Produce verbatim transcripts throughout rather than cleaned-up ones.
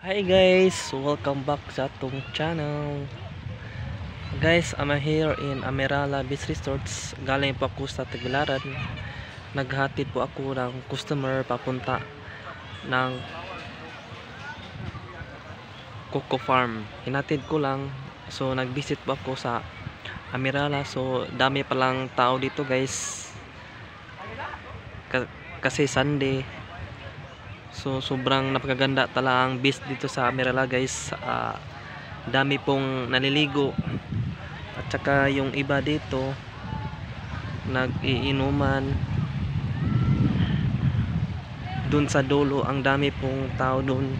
Hi guys, welcome back sa atong channel. Guys, I'm here in Amerala Beach Resorts. Galing po ako sa Tagbilaran. Naghatid po ako ng customer papunta ng Coco Farm. Hinatid ko lang. So nag-visit po ako sa Amerala. So dami palang tao dito guys. Kasi Sunday. So sobrang napakaganda tala ang beach dito sa Amerala guys. Uh, dami pong naliligo. At saka yung iba dito nag-iinuman. Dun sa dulo ang dami pong tao dun.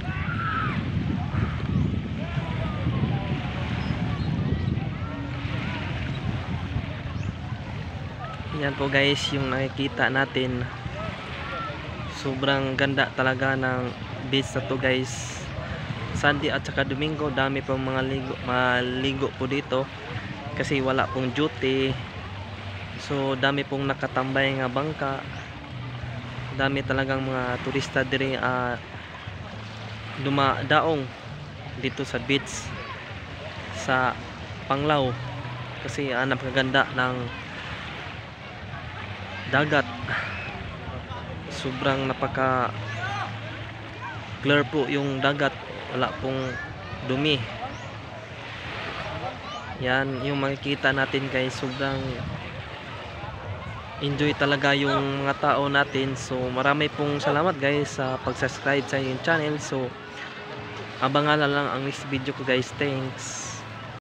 Yan po guys yung nakikita natin. Sobrang ganda talaga ng beach na to guys. Sunday at saka Domingo dami pong mga ligo, maligo po dito kasi wala pong duty. So dami pong nakatambay nga bangka. Dami talagang mga turista diri uh, dumadaong dito sa beach sa Panglao kasi uh, napakaganda ng dagat. Sobrang napaka clear po yung dagat, wala pong dumi. Yan yung makikita natin guys, sobrang enjoy talaga yung mga tao natin. So marami pong salamat guys sa pag-subscribe sa yung channel. So abangan na lang ang next video ko guys. Thanks.